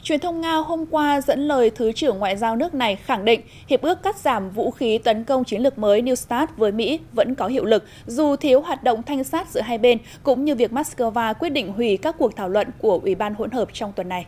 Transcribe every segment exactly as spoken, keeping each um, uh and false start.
Truyền thông Nga hôm qua dẫn lời Thứ trưởng Ngoại giao nước này khẳng định hiệp ước cắt giảm vũ khí tấn công chiến lược mới New START với Mỹ vẫn có hiệu lực, dù thiếu hoạt động thanh sát giữa hai bên, cũng như việc Moscow quyết định hủy các cuộc thảo luận của Ủy ban hỗn hợp trong tuần này.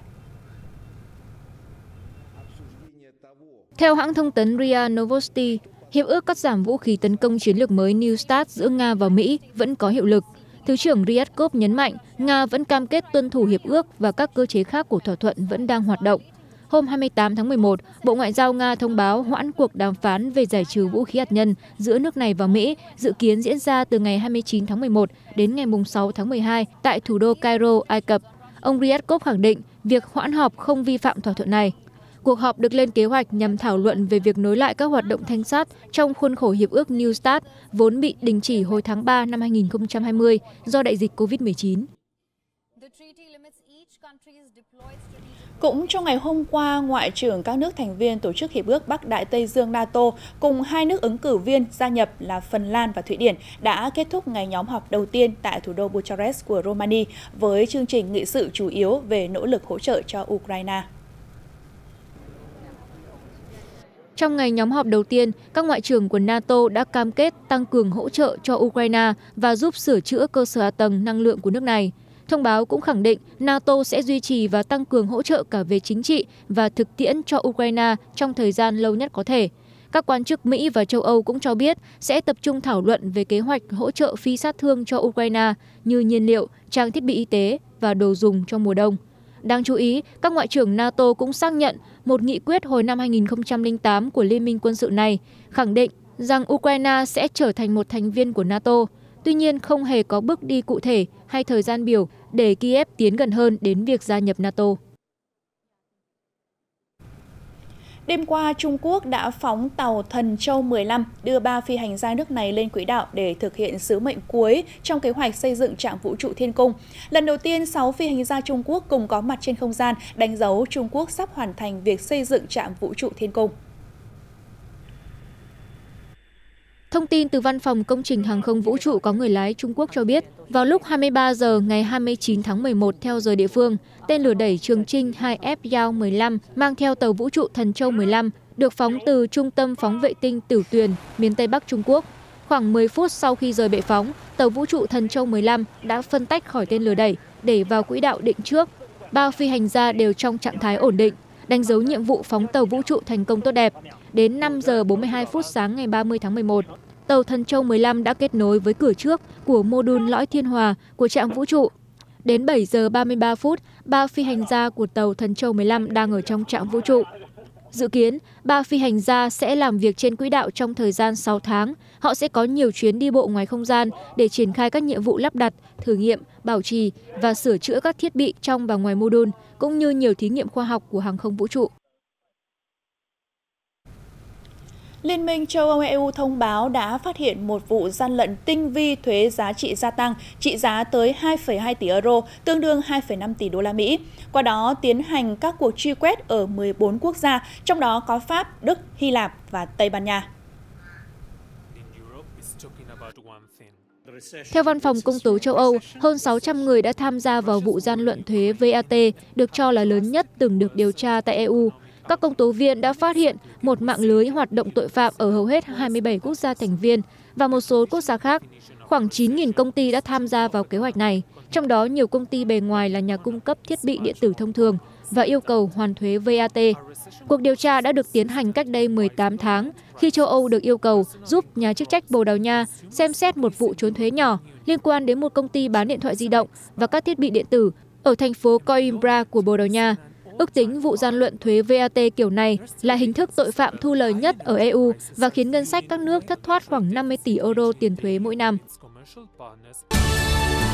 Theo hãng thông tấn rê a Novosti, hiệp ước cắt giảm vũ khí tấn công chiến lược mới New START giữa Nga và Mỹ vẫn có hiệu lực. Thứ trưởng Ryabkov nhấn mạnh Nga vẫn cam kết tuân thủ hiệp ước và các cơ chế khác của thỏa thuận vẫn đang hoạt động. Hôm hai mươi tám tháng mười một, Bộ Ngoại giao Nga thông báo hoãn cuộc đàm phán về giải trừ vũ khí hạt nhân giữa nước này và Mỹ, dự kiến diễn ra từ ngày hai mươi chín tháng mười một đến ngày sáu tháng mười hai tại thủ đô Cairo, Ai Cập. Ông Ryabkov khẳng định việc hoãn họp không vi phạm thỏa thuận này. Cuộc họp được lên kế hoạch nhằm thảo luận về việc nối lại các hoạt động thanh sát trong khuôn khổ hiệp ước New START vốn bị đình chỉ hồi tháng ba năm hai nghìn không trăm hai mươi do đại dịch Covid mười chín. Cũng trong ngày hôm qua, Ngoại trưởng các nước thành viên Tổ chức Hiệp ước Bắc Đại Tây Dương NATO cùng hai nước ứng cử viên gia nhập là Phần Lan và Thụy Điển đã kết thúc ngày nhóm họp đầu tiên tại thủ đô Bucharest của Romania với chương trình nghị sự chủ yếu về nỗ lực hỗ trợ cho Ukraine. Trong ngày nhóm họp đầu tiên, các ngoại trưởng của NATO đã cam kết tăng cường hỗ trợ cho Ukraine và giúp sửa chữa cơ sở hạ tầng năng lượng của nước này. Thông báo cũng khẳng định NATO sẽ duy trì và tăng cường hỗ trợ cả về chính trị và thực tiễn cho Ukraine trong thời gian lâu nhất có thể. Các quan chức Mỹ và châu Âu cũng cho biết sẽ tập trung thảo luận về kế hoạch hỗ trợ phi sát thương cho Ukraine như nhiên liệu, trang thiết bị y tế và đồ dùng cho mùa đông. Đáng chú ý, các ngoại trưởng NATO cũng xác nhận một nghị quyết hồi năm hai nghìn không trăm lẻ tám của Liên minh quân sự này, khẳng định rằng Ukraine sẽ trở thành một thành viên của NATO. Tuy nhiên, không hề có bước đi cụ thể hay thời gian biểu để Kiev tiến gần hơn đến việc gia nhập NATO. Đêm qua, Trung Quốc đã phóng tàu Thần Châu mười lăm đưa ba phi hành gia nước này lên quỹ đạo để thực hiện sứ mệnh cuối trong kế hoạch xây dựng trạm vũ trụ Thiên Cung. Lần đầu tiên, sáu phi hành gia Trung Quốc cùng có mặt trên không gian, đánh dấu Trung Quốc sắp hoàn thành việc xây dựng trạm vũ trụ Thiên Cung. Thông tin từ Văn phòng Công trình Hàng không Vũ trụ có người lái Trung Quốc cho biết, vào lúc hai mươi ba giờ ngày hai mươi chín tháng mười một theo giờ địa phương, tên lửa đẩy Trường Chinh hai F Giao mười lăm mang theo tàu vũ trụ Thần Châu mười lăm được phóng từ Trung tâm phóng vệ tinh Tử Tuyền, miền Tây Bắc Trung Quốc. Khoảng mười phút sau khi rời bệ phóng, tàu vũ trụ Thần Châu mười lăm đã phân tách khỏi tên lửa đẩy để vào quỹ đạo định trước. Ba phi hành gia đều trong trạng thái ổn định, đánh dấu nhiệm vụ phóng tàu vũ trụ thành công tốt đẹp. Đến năm giờ bốn mươi hai phút sáng ngày ba mươi tháng mười một, tàu Thần Châu mười lăm đã kết nối với cửa trước của mô đun lõi thiên hòa của trạm vũ trụ. Đến bảy giờ ba mươi ba phút, ba phi hành gia của tàu Thần Châu mười lăm đang ở trong trạm vũ trụ. Dự kiến, ba phi hành gia sẽ làm việc trên quỹ đạo trong thời gian sáu tháng. Họ sẽ có nhiều chuyến đi bộ ngoài không gian để triển khai các nhiệm vụ lắp đặt, thử nghiệm, bảo trì và sửa chữa các thiết bị trong và ngoài mô đun, cũng như nhiều thí nghiệm khoa học của hàng không vũ trụ. Liên minh châu Âu E U thông báo đã phát hiện một vụ gian lận tinh vi thuế giá trị gia tăng trị giá tới hai phẩy hai tỷ euro, tương đương hai phẩy năm tỷ đô la Mỹ. Qua đó tiến hành các cuộc truy quét ở mười bốn quốc gia, trong đó có Pháp, Đức, Hy Lạp và Tây Ban Nha. Theo Văn phòng Công tố châu Âu, hơn sáu trăm người đã tham gia vào vụ gian lận thuế V A T được cho là lớn nhất từng được điều tra tại E U. Các công tố viên đã phát hiện một mạng lưới hoạt động tội phạm ở hầu hết hai mươi bảy quốc gia thành viên và một số quốc gia khác. Khoảng chín nghìn công ty đã tham gia vào kế hoạch này, trong đó nhiều công ty bề ngoài là nhà cung cấp thiết bị điện tử thông thường và yêu cầu hoàn thuế V A T. Cuộc điều tra đã được tiến hành cách đây mười tám tháng, khi châu Âu được yêu cầu giúp nhà chức trách Bồ Đào Nha xem xét một vụ trốn thuế nhỏ liên quan đến một công ty bán điện thoại di động và các thiết bị điện tử ở thành phố Coimbra của Bồ Đào Nha. Ước tính vụ gian lận thuế V A T kiểu này là hình thức tội phạm thu lời nhất ở E U và khiến ngân sách các nước thất thoát khoảng năm mươi tỷ euro tiền thuế mỗi năm.